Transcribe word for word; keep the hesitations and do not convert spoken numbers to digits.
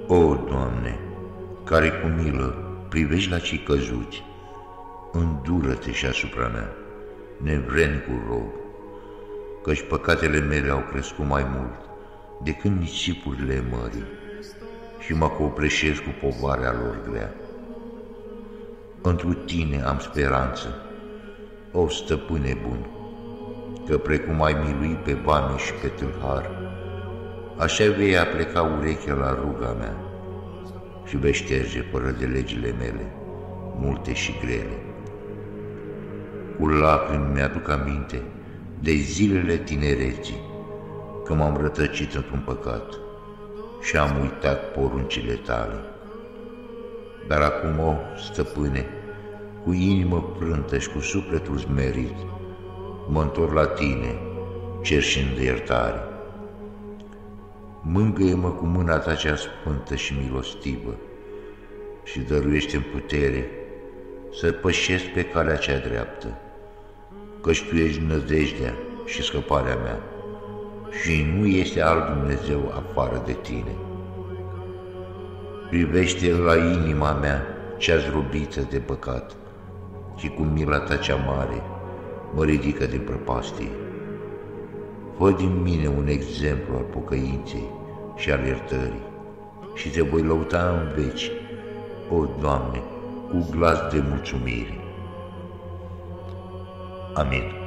O, Doamne, care cu milă privești la cei căzuți, îndură-te și asupra mea, nevrednicul rob, căci păcatele mele au crescut mai mult decât nisipurile mării și mă copleșesc cu povarea lor grea. Întru tine am speranță, o stăpâne bun, că precum ai miluit pe vame și pe tâlhar, așa vei apleca urechea la ruga mea și vei șterge fără de legile mele, multe și grele. Cu lacrimi mi-aduc aminte de zilele tinereții, că m-am rătăcit într-un păcat și am uitat poruncile tale. Dar acum, o, stăpâne, cu inimă frântă și cu sufletul smerit, mă întorc la tine, cerșind iertare. Mângâie-mă cu mâna ta cea sfântă și milostivă și dăruiește-mi putere să pășesc pe calea cea dreaptă, căci Tu ești nădejdea și scăparea mea și nu este alt Dumnezeu afară de Tine. Privește la inima mea cea zdrobită de păcat și cu mila Ta cea mare mă ridică din prăpastie. Fă din mine un exemplu al pocăinței și al iertării și Te voi lăuda în veci, o, Doamne, cu glas de mulțumire. Amin.